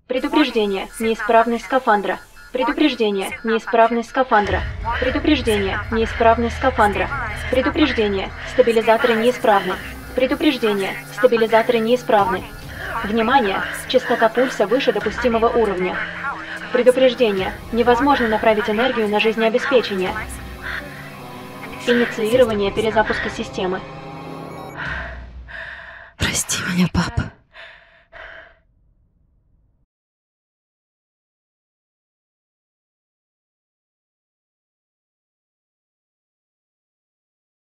Предупреждение. Неисправность скафандра. Предупреждение. Неисправность скафандра. Предупреждение. Неисправность скафандра. Предупреждение. Стабилизаторы неисправны. Предупреждение. Стабилизаторы неисправны. Внимание! Частота пульса выше допустимого уровня. Предупреждение. Невозможно направить энергию на жизнеобеспечение. Инициирование перезапуска системы. Прости меня, папа.